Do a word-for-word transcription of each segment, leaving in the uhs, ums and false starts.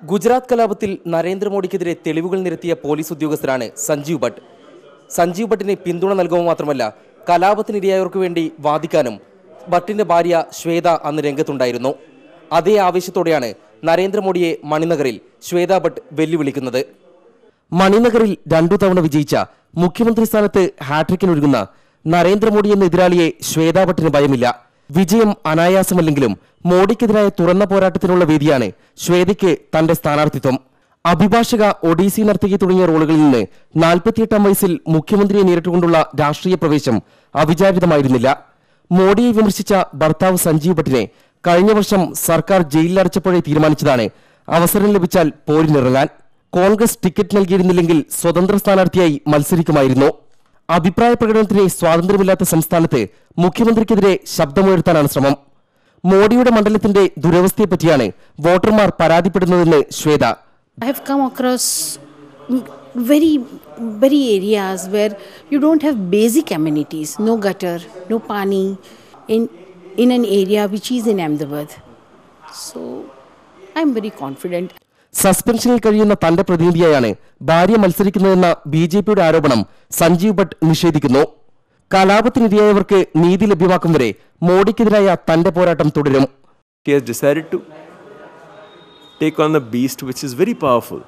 ഗുജറാത്ത് കലാപത്തിൽ നരേന്ദ്രമോദിക്കെതിരെ തെളിവുകൾ നിരത്തിയ പോലീസ് ഉദ്യോഗസ്ഥരാണ് സഞ്ജീവ് ഭട്ട്. സഞ്ജീവ് ഭട്ടിനെ പിന്തുണ നൽകുക മാത്രമല്ല, കലാപത്തിനിരയായവർക്ക് വേണ്ടി വാദിക്കാനും ഭട്ടിന്റെ ഭാര്യ ശ്വേത അന്ന് രംഗത്തുണ്ടായിരുന്നു. അതേ ആവേശത്തോടെയാണ് നരേന്ദ്രമോദിയെ മണിനഗറിൽ ശ്വേത ഭട്ട് വെല്ലുവിളിക്കുന്നത്. മണിനഗറിൽ രണ്ടു തവണ വിജയിച്ച മുഖ്യമന്ത്രി സ്ഥാനത്ത് ഹാട്രിക്കിനൊരുങ്ങുന്ന നരേന്ദ്രമോദി എന്ന എതിരാളിയെ ശ്വേത ഭട്ടിന് ഭയമില്ല. വിജയം അനായാസമല്ലെങ്കിലും മോഡിക്കെതിരായ തുറന്ന പോരാട്ടത്തിനുള്ള വേദിയാണ് ശ്വേതയ്ക്ക് തന്റെ സ്ഥാനാർത്ഥിത്വം. അഭിഭാഷക, ഒഡീസി നർത്തകി തുടങ്ങിയ റോളുകളിൽ നിന്ന് നാൽപ്പത്തിയെട്ടാം വയസ്സിൽ മുഖ്യമന്ത്രിയെ നേരിട്ടുകൊണ്ടുള്ള രാഷ്ട്രീയ പ്രവേശം അവിചാരിതമായിരുന്നില്ല. മോഡിയെ വിമർശിച്ച ഭർത്താവ് സഞ്ജീവ് ഭട്ടിനെ കഴിഞ്ഞ വർഷം സർക്കാർ ജയിലിലടച്ചപ്പോഴേ തീരുമാനിച്ചതാണ് അവസരം ലഭിച്ചാൽ പോരിനിറങ്ങാൻ. കോൺഗ്രസ് ടിക്കറ്റ് നൽകിയിരുന്നില്ലെങ്കിൽ സ്വതന്ത്ര സ്ഥാനാർത്ഥിയായി മത്സരിക്കുമായിരുന്നു. അഭിപ്രായ പ്രകടനത്തിന് സ്വാതന്ത്ര്യമില്ലാത്ത സംസ്ഥാനത്ത് മുഖ്യമന്ത്രിക്കെതിരെ ശബ്ദമുയർത്താനാണ് ശ്രമം. മോഡിയുടെ മണ്ഡലത്തിന്റെ ദുരവസ്ഥയെപ്പറ്റിയാണ് വോട്ടർമാർ പരാതിപ്പെടുന്നതെന്ന് Shweta. I have come across very, very areas where you don't have basic amenities, no gutter, no pani, in in an area which is in Ahmedabad. So, I am very confident. സസ്പെൻഷനിൽ കഴിയുന്ന തന്റെ പ്രതിനിധിയായാണ് ഭാര്യ മത്സരിക്കുന്നതെന്ന ബി ജെ പിയുടെ ആരോപണം സഞ്ജീവ് ഭട്ട് നിഷേധിക്കുന്നു. കലാപത്തിനിരയായവർക്ക് നീതി ലഭ്യമാക്കും വരെ മോഡിക്കെതിരായ തന്റെ പോരാട്ടം തുടരും. He has decided to take on the beast which is very powerful.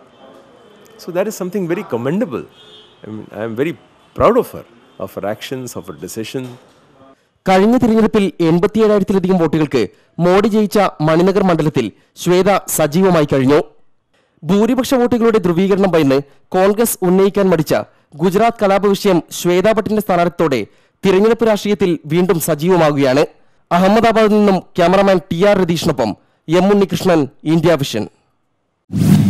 So that is something very commendable. I mean, I am very proud of her, of her actions, of her decision. കഴിഞ്ഞ തിരഞ്ഞെടുപ്പിൽ എൺപത്തിയേഴായിരത്തിലധികം വോട്ടുകൾക്ക് മോഡി ജയിച്ച മണിനഗർ മണ്ഡലത്തിൽ ശ്വേത സജീവമായി കഴിഞ്ഞു. ഭൂരിപക്ഷ വോട്ടുകളുടെ ധ്രുവീകരണം ഭയന്ന് കോൺഗ്രസ് ഉന്നയിക്കാൻ മടിച്ച ഗുജറാത്ത് കലാപ വിഷയം ശ്വേത ഭട്ടിന്റെ സ്ഥാനാർത്ഥിത്തോടെ തിരഞ്ഞെടുപ്പ് രാഷ്ട്രീയത്തിൽ വീണ്ടും സജീവമാകുകയാണ്. അഹമ്മദാബാദിൽ നിന്നും ക്യാമറാമാൻ ടി ആർ രതീഷിനൊപ്പം എം ഉണ്ണികൃഷ്ണൻ, ഇന്ത്യ വിഷൻ.